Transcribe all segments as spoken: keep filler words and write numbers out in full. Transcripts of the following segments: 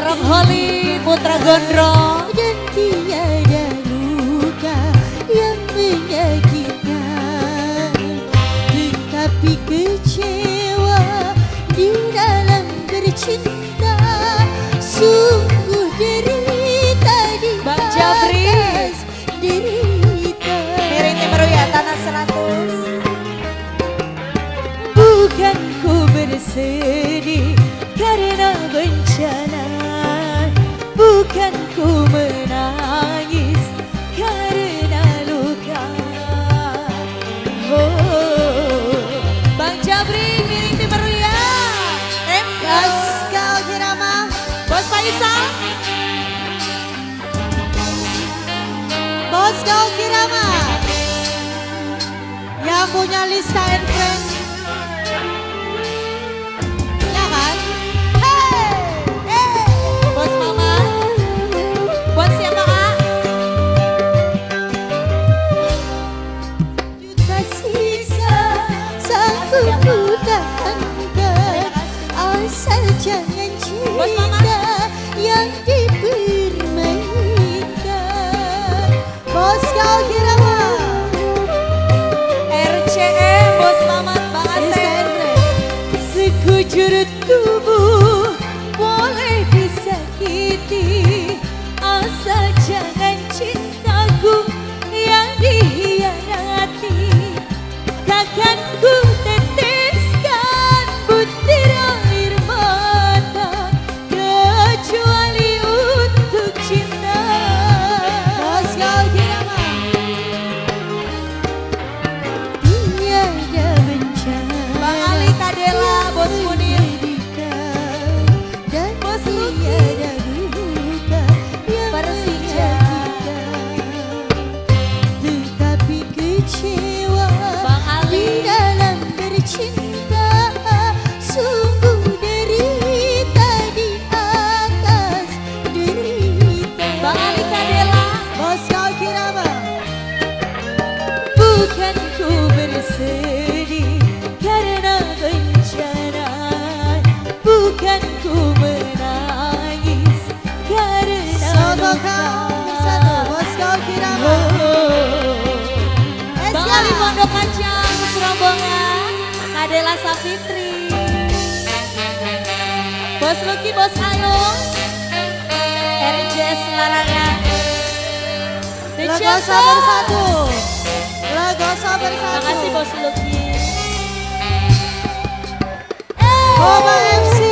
Bareng Holly Putra Gondrong. Dan tiada luka yang menyakitkan, tetapi kecewa di dalam bercinta. Sungguh derita di Bang Jabri. atas derita. Miring Timur ya Tanah seratus. Bukan ku bersedih karena bencana, bukan ku menangis karena luka. Oh, Bang Jabri Miring Timur ya. Bos Kau Kirama, Bos Faisal. Bos Kau Kirama, yang punya lista and friend, ya kan? Hey, hey. Bos Mama. Buat siapa Kak? Juta siksa sanggup ku tahankan, asal jangan Bos Mama. cinta yang dipermainkan. Bos Kau Kirama, R C E Bos Mamat Bang Asep. sekujur tubuh boleh disakiti, asal jangan cintaku yang dihianati. Takkan ku teteskan butir air mata kecuali untuk cinta. Bos Kau Kirama, tiada bencana Bang Ali Kadela Bos Munir. dan Bos Luki. tiada luka yang Persija. menyakitkan, tetapi kecewa Bang Ali. di dalam bercinta. Sungguh derita di atas derita. Bang Ali Kadela. Bos Kau Kirama, bukan ku bersedih karena bencana, bukan ku menangis karena Soto luka. kau satu, Bos Kau Kirama. Bang Ali Pondok Kacang Serombongan. Kadela Sapitri. Bos Luki Bos Ayung. R J S Larangan. The Legoso Champion. bersatu, Legoso bersatu. Makasih Bos Luki. Boba M C.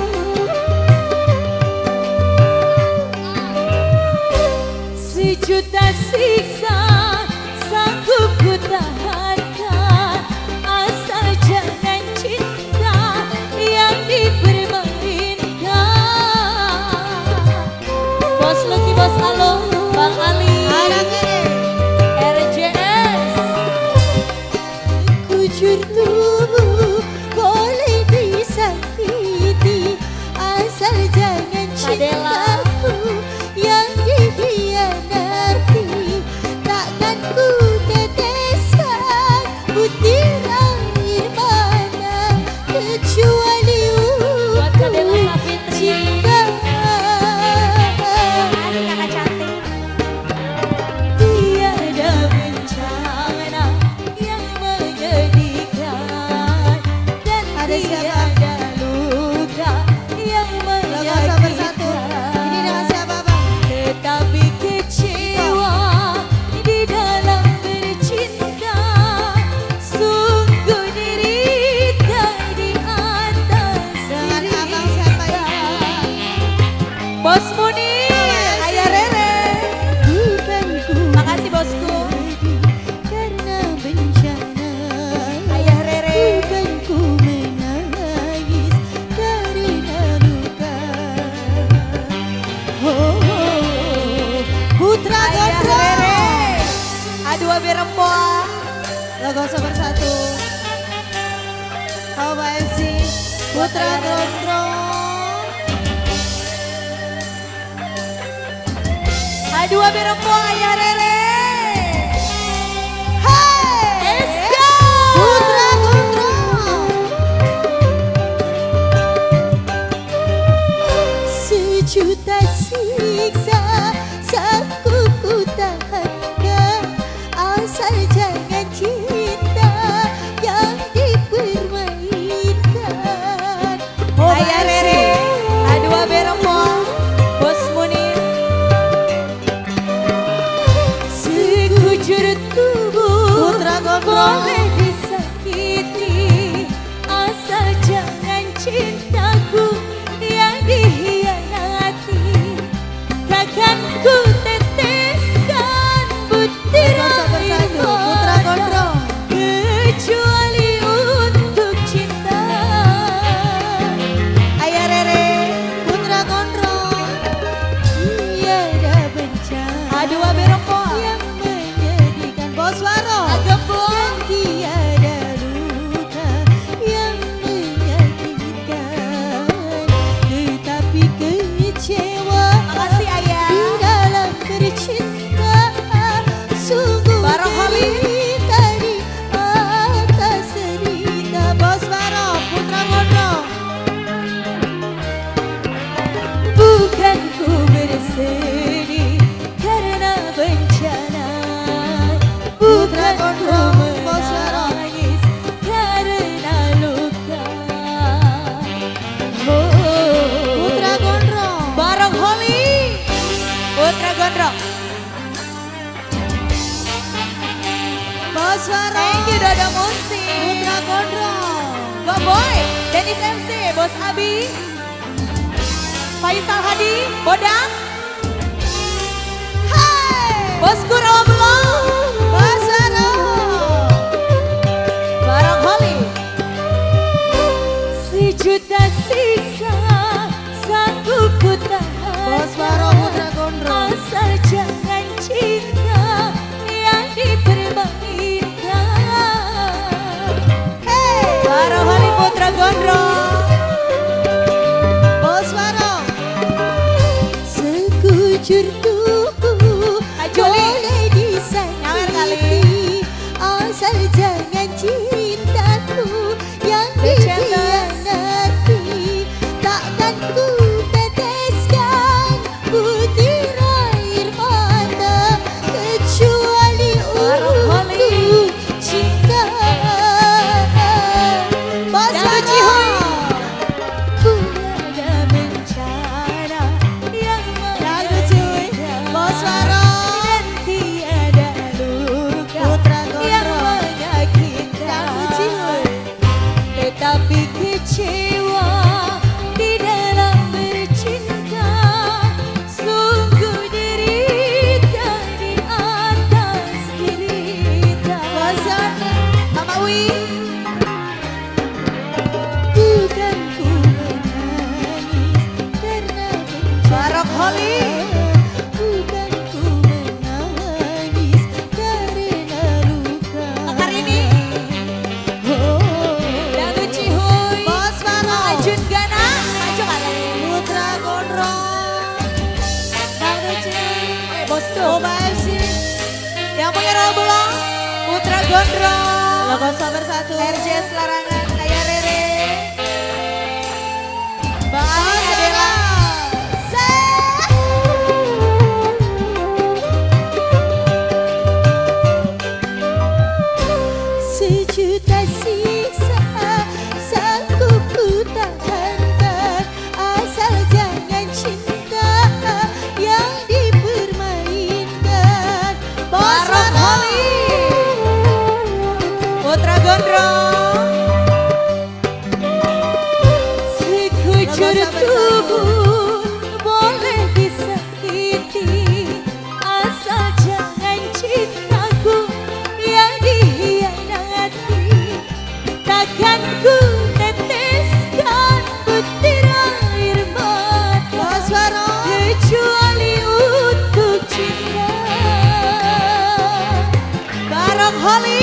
Sejuta siksa sanggup ku tahankan, asal jangan cinta yang dipermainkan. Bos Luki Bos Alung. Bang Ali. R J S. Kujur tubuh boleh disakiti, asal jangan Kadela. cintaku yang dihianati. Takkan ku teteskan butir air mata kecuali Buat Kadela untuk Sapitri. cinta. Makasih kakak cantik. Tiada bencana yang menyedihkan, dan tiada luka yang menyakitkan. Ini dengan siapa Bang? Tetapi kecewa di dalam bercinta. Sungguh derita di atas Dengan derita. abang siapa ini? Bos Munir, Ayah Rere. bukan ku Makasih bosku. karena bencana. Ayah Rere. Bukan ku menangis karena luka. Oh, oh, oh. Putra Ayah Gondrong. Rere. A dua Berempoa. Legoso bersatu. Boba M C. Putra Ayah Rere. Gondrong. A dua Berempoa Ayah Rere. Hey, Let's go. Putra Gondrong. Sejuta siksa sanggup ku tahankan, asal jangan cinta yang dipermainkan. Oh, Ayah Rere, Adua Berempong, Bos Munir. Sekujur tubuh Putra Gondrong boleh disakiti, asal jangan cintaku yang dihianati. Takkan ku teteskan butir Legoso air bersatu, Putra mata Gondrong. kecuali untuk cinta. Ayah Rere, Putra Gondrong, tiada bencana Adua Berempong, yang menyedihkan. Bos Waro, Agembong, tiada luka yang menyakitkan, tetapi kecewa makasih Ayah. di dalam bercinta sungguh Bareng Holly. derita di atas derita. Bos Waro, Putra Gondrong. Bukan ku bersedih karena bencana, bukan ku Gondrong, Bos Waro. menangis karena luka. Oh, Putra Gondrong. bareng Holly, Putra Gondrong. Bos Waro. Thank you Dodo Musik, Putra Gondrong. Go Boy, Dennis M C, Bos Abi, Faisal Hadi, Bodang, Hai. Bos Kuro Belong, Bos Waro. bareng Holly. Sejuta siksa sanggup ku tahan, Bos Waro, Putra Gondrong. asal jangan cinta yang dipermainkan. Hey. Bareng Holly, Putra Gondrong. Bos Waro. Sekujur tubuh Kak Juli. boleh Nyawer kali. disakiti, asal jangan cintaku yang dikhianati. Takkan ku teteskan butir air mata kecuali Bareng Holly. untuk cinta. Bos Dato' Waro. Cihoy. Tiada bencana yang Dato' Cihoy. Bos Waro. dan tiada luka Putra yang Gondrong. menyakitkan. Dato' Cihoy. Tetapi kecewa di dalam bercinta, sungguh derita di atas derita. Bos Waro. Mama Wi, Bukan ku menangis karena bencana. Bareng Holly. Bukan ku menangis karena luka. Mekar ini. Oh. Dato' Cihoy, Bos Waro. Ajun Gana, maju kali. Putra Gondrong. Dato' Cihoy, eh bos tuh. Oba F C. Yang punya roll belum? Putra Gondrong. Legoso bersatu. R J S Larangan, Ayah Rere. Bang Ali Bos Adela. Sejuta siksa sanggup ku tahankan, asal jangan cinta yang dipermainkan. Bos Bareng Waro. Holly. Putra Gondrong. Sekujur Legoso bersatu. tubuh boleh disakiti, asal jangan cintaku yang dihianati. Takkan ku teteskan butir air mata Bos Waro. kecuali untuk cinta. Bareng Holly.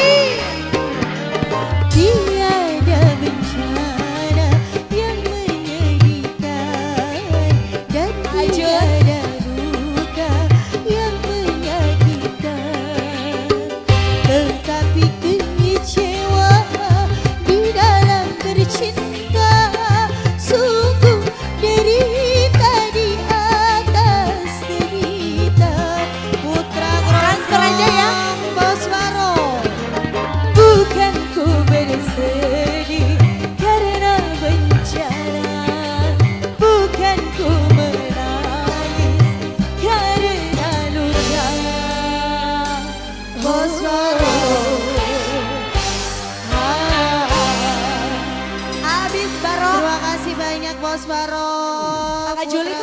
Tiada bencana yang menyedihkan, dan Ajun. tiada luka yang menyakitkan, tetapi kecewa di dalam Bos Baron.